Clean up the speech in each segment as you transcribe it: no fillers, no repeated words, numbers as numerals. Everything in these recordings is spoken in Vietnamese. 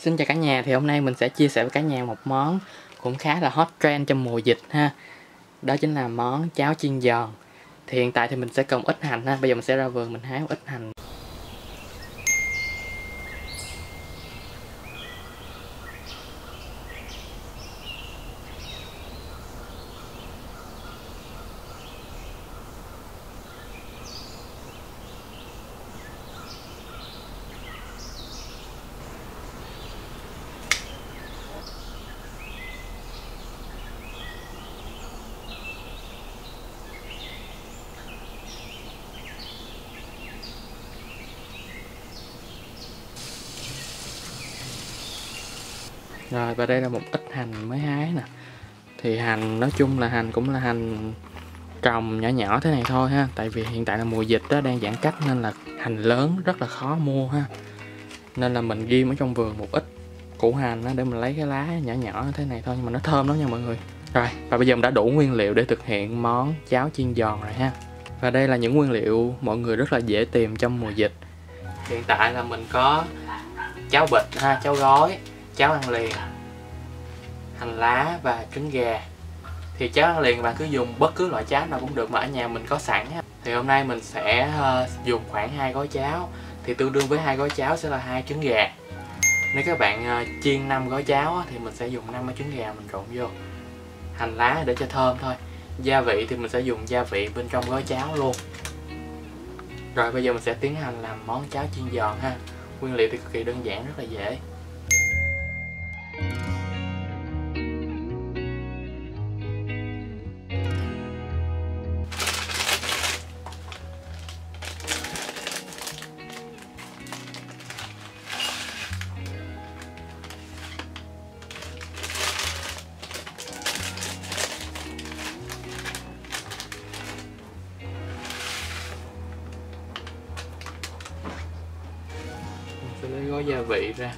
Xin chào cả nhà, thì hôm nay mình sẽ chia sẻ với cả nhà một món cũng khá là hot trend trong mùa dịch ha. Đó chính là món cháo chiên giòn. Thì hiện tại thì mình sẽ cần ít hành ha, bây giờ mình sẽ ra vườn mình hái một ít hành. Rồi, và đây là một ít hành mới hái nè. Thì hành nói chung là hành cũng là hành trồng nhỏ nhỏ thế này thôi ha. Tại vì hiện tại là mùa dịch đó, đang giãn cách nên là hành lớn rất là khó mua ha. Nên là mình ghim ở trong vườn một ít củ hành đó, để mình lấy cái lá nhỏ nhỏ thế này thôi, nhưng mà nó thơm lắm nha mọi người. Rồi, và bây giờ mình đã đủ nguyên liệu để thực hiện món cháo chiên giòn rồi ha. Và đây là những nguyên liệu mọi người rất là dễ tìm trong mùa dịch. Hiện tại là mình có cháo bịch ha, cháo gói, cháo ăn liền, hành lá và trứng gà. Thì cháo ăn liền bạn cứ dùng bất cứ loại cháo nào cũng được mà ở nhà mình có sẵn ha. Thì hôm nay mình sẽ dùng khoảng 2 gói cháo, thì tương đương với 2 gói cháo sẽ là 2 trứng gà. Nếu các bạn chiên 5 gói cháo thì mình sẽ dùng 5 cái trứng gà mình trộn vô. Hành lá để cho thơm thôi. Gia vị thì mình sẽ dùng gia vị bên trong gói cháo luôn. Rồi bây giờ mình sẽ tiến hành làm món cháo chiên giòn ha. Nguyên liệu thì cực kỳ đơn giản, rất là dễ. Sẽ lấy gói gia vị ra.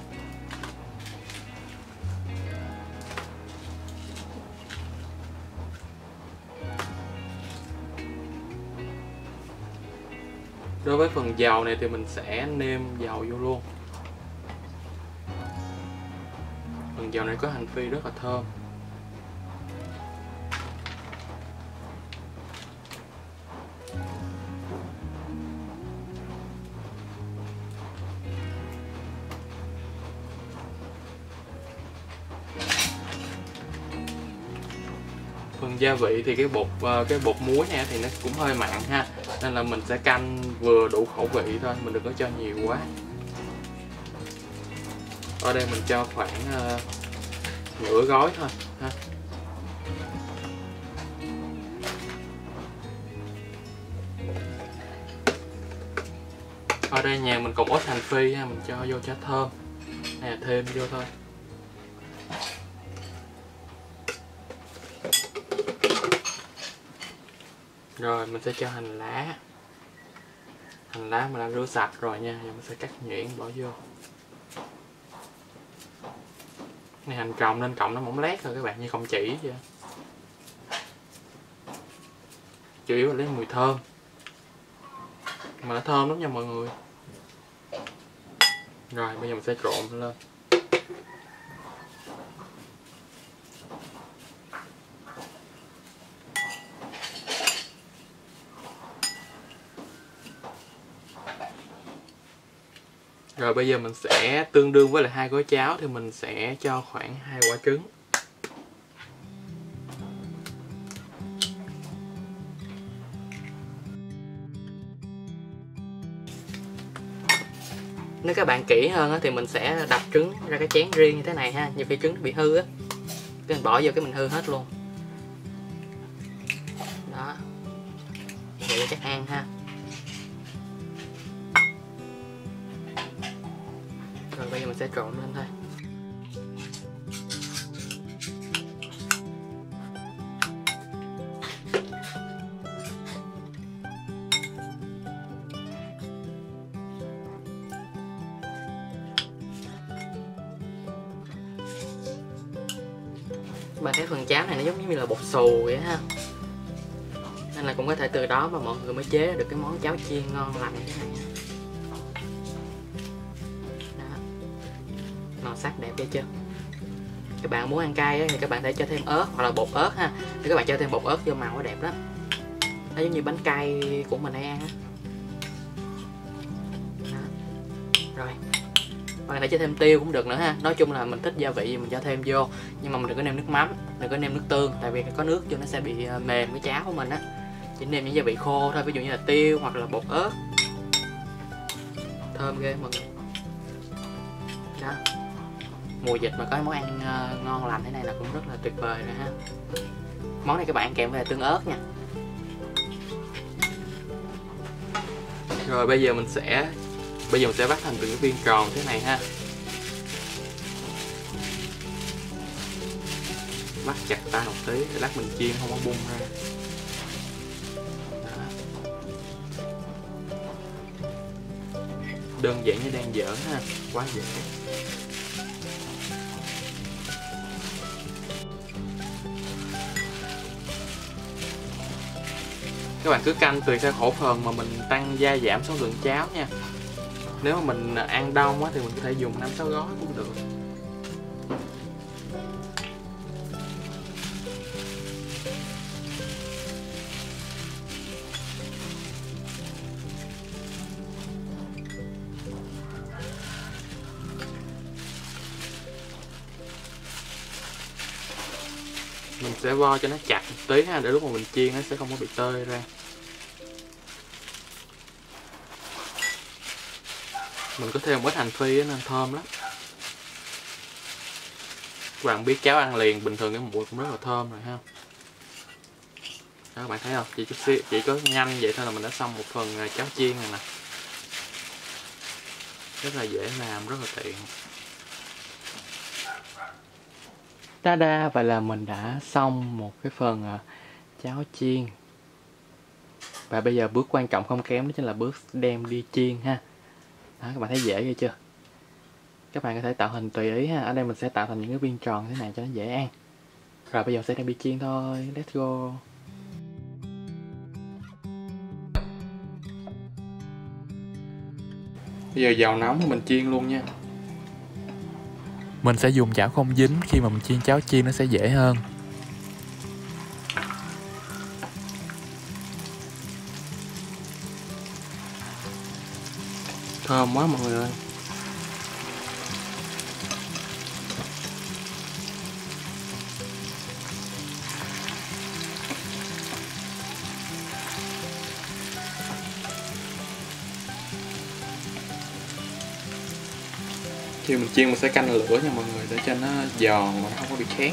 Đối với phần dầu này thì mình sẽ nêm dầu vô luôn. Phần dầu này có hành phi rất là thơm. Phần gia vị thì cái bột muối này thì nó cũng hơi mặn ha, nên là mình sẽ canh vừa đủ khẩu vị thôi, mình đừng có cho nhiều quá. Ở đây mình cho khoảng nửa gói thôi ha. Ở đây nhà mình còn ít hành phi ha, mình cho vô cho thơm, hay là thêm vô thôi. Rồi mình sẽ cho hành lá. Hành lá mình đã rửa sạch rồi nha, giờ mình sẽ cắt nhuyễn bỏ vô. Này hành trồng nên cọng nó mỏng lét rồi các bạn, như không chỉ vậy. Chủ yếu là lấy mùi thơm, mà nó thơm lắm nha mọi người. Rồi bây giờ mình sẽ trộn lên. Rồi bây giờ mình sẽ tương đương với lại 2 gói cháo thì mình sẽ cho khoảng 2 quả trứng. Nếu các bạn kỹ hơn thì mình sẽ đập trứng ra cái chén riêng như thế này ha. Nhiều khi trứng nó bị hư á, cái mình bỏ vô cái mình hư hết luôn. Đó, vậy chắc ăn ha. Rồi bây giờ mình sẽ trộn lên thôi. Bạn thấy phần cháo này nó giống như là bột xù vậy ha, nên là cũng có thể từ đó mà mọi người mới chế được cái món cháo chiên ngon lành như thế này. Đó. Màu sắc đẹp, thấy chưa? Các bạn muốn ăn cay thì các bạn thể cho thêm ớt hoặc là bột ớt ha. Thì các bạn cho thêm bột ớt vô màu nó đẹp đó. Nó giống như bánh cay của mình hay ăn á. Rồi, bạn thể cho thêm tiêu cũng được nữa ha. Nói chung là mình thích gia vị gì mình cho thêm vô, nhưng mà mình đừng có nêm nước mắm, đừng có nêm nước tương, tại vì có nước vô nó sẽ bị mềm cái cháo của mình á. Chỉ nêm những gia vị khô thôi, ví dụ như là tiêu hoặc là bột ớt. Thơm ghê mọi người. Đó. Mùa dịch mà có món ăn ngon lành thế này là cũng rất là tuyệt vời rồi ha. Món này các bạn ăn kèm với tương ớt nha. Rồi bây giờ mình sẽ vắt thành từng cái viên tròn thế này ha. Vắt chặt tay một tí để lát mình chiên không có bung ra. Đó. Đơn giản như đang giỡn ha, quá dễ. Các bạn cứ canh tùy theo khẩu phần mà mình tăng gia giảm số lượng cháo nha. Nếu mà mình ăn đông á, thì mình có thể dùng 5-6 gói cũng được. Mình sẽ vo cho nó chặt một tí ha, để lúc mà mình chiên nó sẽ không có bị tơi ra. Mình có thêm một ít hành phi nên thơm lắm. Các bạn biết cháo ăn liền bình thường cái mùi cũng rất là thơm rồi ha. Đó, các bạn thấy không? Chỉ có nhanh vậy thôi là mình đã xong một phần cháo chiên rồi nè. Rất là dễ làm, rất là tiện. Ta-da, vậy là mình đã xong một cái phần cháo chiên. Và bây giờ bước quan trọng không kém đó chính là bước đem đi chiên ha. Đó, các bạn thấy dễ ghê chưa? Các bạn có thể tạo hình tùy ý ha. Ở đây mình sẽ tạo thành những cái viên tròn thế này cho nó dễ ăn. Rồi bây giờ sẽ đem đi chiên thôi. Let's go. Bây giờ dầu nóng mình chiên luôn nha. Mình sẽ dùng chảo không dính, khi mà mình chiên cháo chiên nó sẽ dễ hơn. Thơm quá mọi người ơi. Khi mình chiên mình sẽ canh lửa nha mọi người, để cho nó giòn và nó không có bị khét.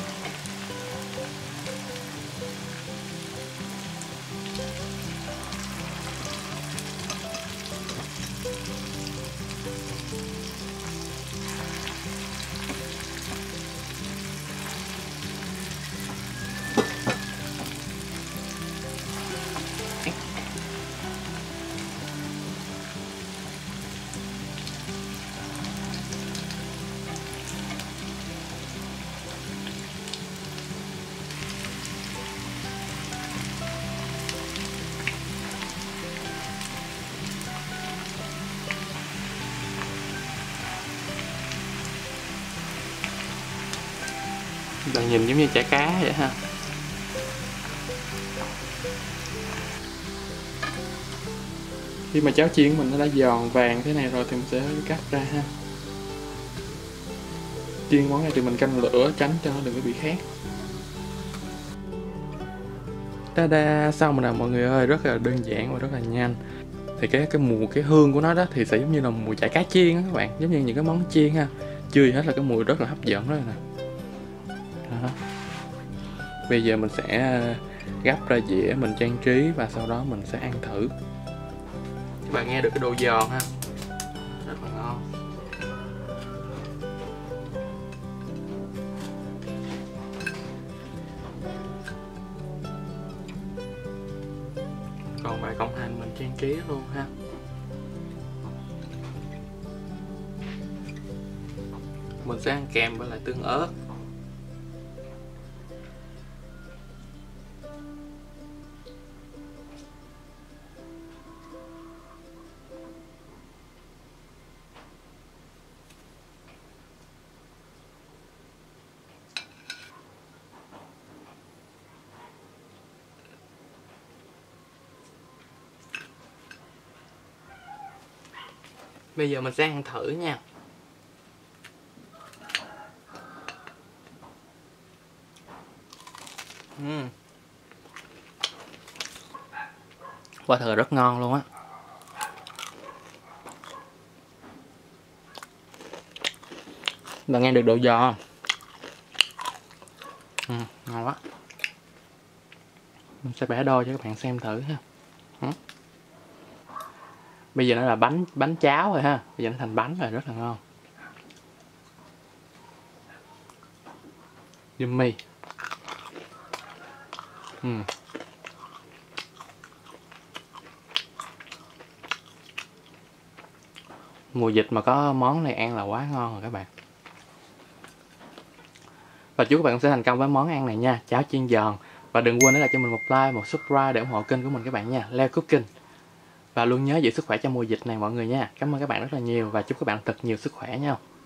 Bạn nhìn giống như chả cá vậy ha. Khi mà cháo chiên của mình nó đã giòn vàng thế này rồi thì mình sẽ cắt ra ha. Chiên món này thì mình canh lửa tránh cho nó đừng có bị khét. Ta-da, xong rồi nè mọi người ơi, rất là đơn giản và rất là nhanh. Thì cái hương của nó đó thì sẽ giống như là mùi chả cá chiên á các bạn, giống như những cái món chiên ha. Chưa gì hết là cái mùi rất là hấp dẫn rồi nè. Đó. Bây giờ mình sẽ gắp ra dĩa, mình trang trí và sau đó mình sẽ ăn thử. Các bạn nghe được cái độ giòn ha, rất là ngon. Còn bài cộng hành mình trang trí luôn ha. Mình sẽ ăn kèm với lại tương ớt. Bây giờ mình sẽ ăn thử nha. Quả thật là rất ngon luôn á. Bạn nghe được độ giòn không? Ngon quá. Mình sẽ bẻ đôi cho các bạn xem thử ha. Bây giờ nó là bánh cháo rồi ha. Bây giờ nó thành bánh rồi, rất là ngon. Yummy. Mùa dịch mà có món này ăn là quá ngon rồi các bạn. Và chúc các bạn sẽ thành công với món ăn này nha, cháo chiên giòn. Và đừng quên để lại cho mình một like, một subscribe để ủng hộ kênh của mình các bạn nha, Leo Cooking. Và luôn nhớ giữ sức khỏe trong mùa dịch này mọi người nha. Cảm ơn các bạn rất là nhiều và chúc các bạn thật nhiều sức khỏe nha.